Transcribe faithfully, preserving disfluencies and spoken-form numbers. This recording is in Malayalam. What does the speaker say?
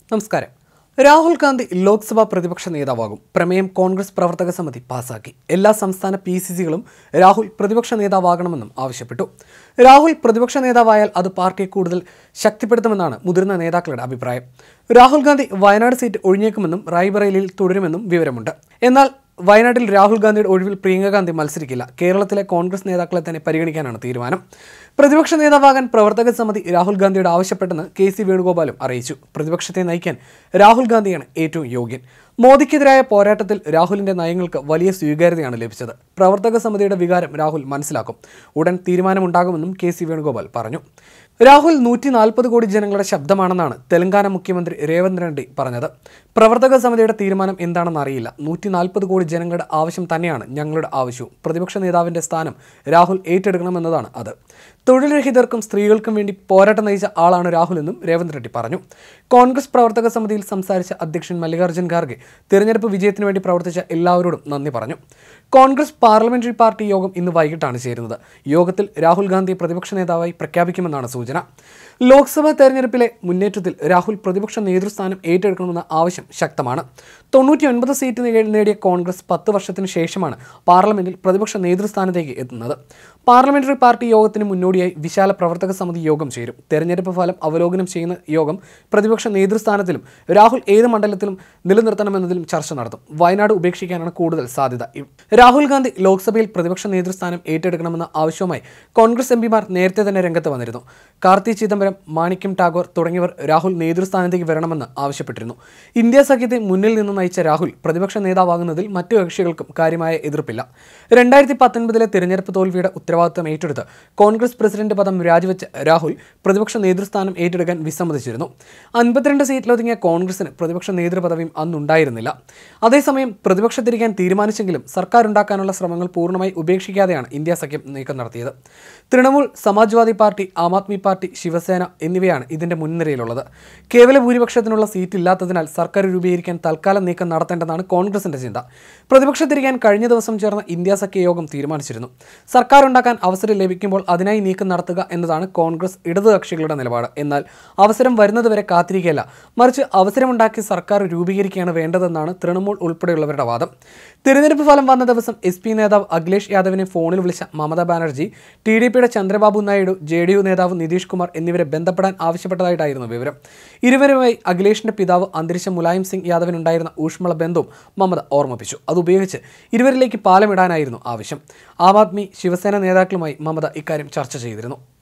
നമസ്കാരം. രാഹുൽ ഗാന്ധി ലോക്സഭാ പ്രതിപക്ഷ നേതാവാകും. പ്രമേയം കോൺഗ്രസ് പ്രവർത്തക സമിതി പാസാക്കി. എല്ലാ സംസ്ഥാന പി സി സികളും രാഹുൽ പ്രതിപക്ഷ നേതാവാകണമെന്നും ആവശ്യപ്പെട്ടു. രാഹുൽ പ്രതിപക്ഷ നേതാവായാൽ അത് പാർട്ടിയെ കൂടുതൽ ശക്തിപ്പെടുത്തുമെന്നാണ് മുതിർന്ന നേതാക്കളുടെ അഭിപ്രായം. രാഹുൽ ഗാന്ധി വയനാട് സീറ്റ് ഒഴിഞ്ഞേക്കുമെന്നും റായ്ബറേലിയിൽ തുടരുമെന്നും വിവരമുണ്ട്. എന്നാൽ വയനാട്ടിൽ രാഹുൽ ഗാന്ധിയുടെ ഒഴിവിൽ പ്രിയങ്ക ഗാന്ധി മത്സരിക്കില്ല. കേരളത്തിലെ കോൺഗ്രസ് നേതാക്കളെ തന്നെ പരിഗണിക്കാനാണ് തീരുമാനം. പ്രതിപക്ഷ നേതാവാകാൻ പ്രവർത്തക സമിതി രാഹുൽ ഗാന്ധിയോട് ആവശ്യപ്പെട്ടെന്ന് കെ സി വേണുഗോപാലും അറിയിച്ചു. പ്രതിപക്ഷത്തെ നയിക്കാൻ രാഹുൽ ഗാന്ധിയാണ് ഏറ്റവും യോഗ്യൻ. മോദിക്കെതിരായ പോരാട്ടത്തിൽ രാഹുലിന്റെ നയങ്ങൾക്ക് വലിയ സ്വീകാര്യതയാണ് ലഭിച്ചത്. പ്രവർത്തക സമിതിയുടെ വികാരം രാഹുൽ മനസ്സിലാക്കും. ഉടൻ തീരുമാനമുണ്ടാകുമെന്നും കെ സി വേണുഗോപാൽ പറഞ്ഞു. രാഹുൽ നൂറ്റി നാൽപ്പത് കോടി ജനങ്ങളുടെ ശബ്ദമാണെന്നാണ് തെലങ്കാന മുഖ്യമന്ത്രി രേവന്ത് റെഡ്ഡി പറഞ്ഞത്. പ്രവർത്തക സമിതിയുടെ തീരുമാനം എന്താണെന്ന് അറിയില്ല. നൂറ്റി നാൽപ്പത് കോടി ജനങ്ങളുടെ ആവശ്യം തന്നെയാണ് ഞങ്ങളുടെ ആവശ്യവും. പ്രതിപക്ഷ നേതാവിന്റെ സ്ഥാനം രാഹുൽ ഏറ്റെടുക്കണമെന്നതാണ് അത്. തൊഴിൽ രഹിതർക്കും സ്ത്രീകൾക്കും വേണ്ടി പോരാട്ടം നയിച്ച ആളാണ് രാഹുൽ എന്നും രേവന്ത് റെഡ്ഡി പറഞ്ഞു. കോൺഗ്രസ് പ്രവർത്തക സമിതിയിൽ സംസാരിച്ച അധ്യക്ഷൻ മല്ലികാർജ്ജുൻ ഖാർഗെ തിരഞ്ഞെടുപ്പ് വിജയത്തിനു വേണ്ടി പ്രവർത്തിച്ച എല്ലാവരോടും നന്ദി പറഞ്ഞു. കോൺഗ്രസ് പാർലമെന്ററി പാർട്ടി യോഗം ഇന്ന് വൈകിട്ടാണ് ചേരുന്നത്. യോഗത്തിൽ രാഹുൽ ഗാന്ധിയെ പ്രതിപക്ഷ നേതാവായി പ്രഖ്യാപിക്കുമെന്നാണ് സൂചന. ലോക്സഭാ തെരഞ്ഞെടുപ്പിലെ മുന്നേറ്റത്തിൽ രാഹുൽ പ്രതിപക്ഷ നേതൃസ്ഥാനം ഏറ്റെടുക്കണമെന്ന ആവശ്യം ശക്തമാണ്. തൊണ്ണൂറ്റി ഒൻപത് സീറ്റ് നേടിയ കോൺഗ്രസ് പത്ത് വർഷത്തിന് ശേഷമാണ് പാർലമെന്റിൽ പ്രതിപക്ഷ നേതൃസ്ഥാനത്തേക്ക് എത്തുന്നത്. പാർലമെന്ററി പാർട്ടി യോഗത്തിന് മുന്നോടിയായി വിശാല പ്രവർത്തക സമിതി യോഗം ചേരും. തെരഞ്ഞെടുപ്പ് ഫലം അവലോകനം ചെയ്യുന്ന യോഗം പ്രതിപക്ഷ നേതൃസ്ഥാനത്തിലും രാഹുൽ ഏത് മണ്ഡലത്തിലും നിലനിർത്തണമെന്നതിലും ചർച്ച നടത്തും. വയനാട് ഉപേക്ഷിക്കാനാണ് കൂടുതൽ സാധ്യത. രാഹുൽ ഗാന്ധി ലോക്സഭയിൽ പ്രതിപക്ഷ നേതൃസ്ഥാനം ഏറ്റെടുക്കണമെന്ന ആവശ്യവുമായി കോൺഗ്രസ് എം പിമാർ നേരത്തെ തന്നെ രംഗത്ത് വന്നിരുന്നു. കാർത്തി ചിദംബരം, മാണിക്യം ടാഗോർ തുടങ്ങിയവർ രാഹുൽ നേതൃസ്ഥാനത്തേക്ക് വരണമെന്ന് ആവശ്യപ്പെട്ടിരുന്നു. ഇന്ത്യ സഖ്യത്തെ മുന്നിൽ നിന്ന് നയിച്ച രാഹുൽ പ്രതിപക്ഷ നേതാവാകുന്നതിൽ മറ്റു കക്ഷികൾക്കും കാര്യമായ എതിർപ്പില്ല. രണ്ടായിരത്തി പത്തൊൻപതിലെ തിരഞ്ഞെടുപ്പ് തോൽവിയുടെ ഉത്തരവാദിത്തം ഏറ്റെടുത്ത് കോൺഗ്രസ് പ്രസിഡന്റ് പദം രാജിവെച്ച രാഹുൽ പ്രതിപക്ഷ നേതൃസ്ഥാനം ഏറ്റെടുക്കാൻ വിസമ്മതിച്ചിരുന്നു. അൻപത്തിരണ്ട് സീറ്റിലൊതുങ്ങിയ കോൺഗ്രസിന് പ്രതിപക്ഷ നേതൃപദവിയും അന്നുണ്ടായിരുന്നില്ല. അതേസമയം പ്രതിപക്ഷത്തിരിക്കാൻ തീരുമാനിച്ചെങ്കിലും സർക്കാർ ഉണ്ടാക്കാനുള്ള ശ്രമങ്ങൾ പൂർണ്ണമായി ഉപേക്ഷിക്കാതെയാണ് ഇന്ത്യ സഖ്യം നീക്കം നടത്തിയത്. തൃണമൂൽ, സമാജ്വാദി പാർട്ടി, ആം ആദ്മി പാർട്ടി, ശിവസേന എന്നിവയാണ് ഇതിന്റെ മുൻനിരയിലുള്ളത്. കേവല ഭൂരിപക്ഷത്തിനുള്ള സീറ്റ് ഇല്ലാത്തതിനാൽ സർക്കാർ രൂപീകരിക്കാൻ തൽക്കാലം നീക്കം നടത്തേണ്ടതാണ് കോൺഗ്രസിന്റെ ചിന്ത. പ്രതിപക്ഷത്തിരിക്കാൻ കഴിഞ്ഞ ദിവസം ചേർന്ന ഇന്ത്യ സഖ്യ യോഗം തീരുമാനിച്ചിരുന്നു. സർക്കാർ ഉണ്ടാക്കാൻ അവസരം ലഭിക്കുമ്പോൾ അതിനായി നീക്കം നടത്തുക എന്നതാണ് കോൺഗ്രസ് ഇടതുകക്ഷികളുടെ നിലപാട്. എന്നാൽ അവസരം വരുന്നതുവരെ കാത്തിരിക്കുകയല്ല, മറിച്ച് അവസരമുണ്ടാക്കി സർക്കാർ രൂപീകരിക്കുകയാണ് വേണ്ടതെന്നാണ് തൃണമൂൽ ഉൾപ്പെടെയുള്ളവരുടെ വാദം. തിരഞ്ഞെടുപ്പ് ഫലം വന്ന ദിവസം എസ് പി നേതാവ് അഖിലേഷ് യാദവിനെ ഫോണിൽ വിളിച്ച മമതാ ബാനർജി ടി ഡി പിയുടെ Chandrababu Naidu, J D U നേതാവ് നിതീഷ് കുമാർ എന്നിവരെ ബന്ധപ്പെടാൻ ആവശ്യപ്പെട്ടതായിട്ടായിരുന്നു വിവരം. ഇരുവരുമായി അഖിലേഷിന്റെ പിതാവ് അന്തരിച്ച മുലായം സിംഗ് യാദവിനുണ്ടായിരുന്ന ഊഷ്മള ബന്ധവും മമത ഓർമ്മിപ്പിച്ചു. അതുപയോഗിച്ച് ഇരുവരിലേക്ക് പാലമിടാനായിരുന്നു ആവശ്യം. ആം ആദ്മി, ശിവസേന നേതാക്കളുമായി മമത ഇക്കാര്യം ചർച്ച ചെയ്തിരുന്നു.